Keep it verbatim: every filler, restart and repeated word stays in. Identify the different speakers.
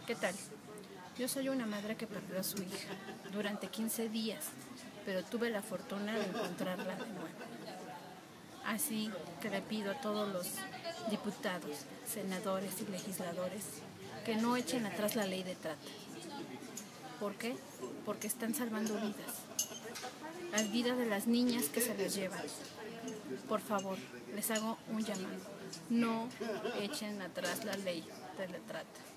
Speaker 1: ¿Qué tal? Yo soy una madre que perdió a su hija durante quince días, pero tuve la fortuna de encontrarla de nuevo. Así que le pido a todos los diputados, senadores y legisladores que no echen atrás la ley de trata. ¿Por qué? Porque están salvando vidas. Las vidas de las niñas que se las llevan. Por favor, les hago un llamado. No echen atrás la ley de la trata.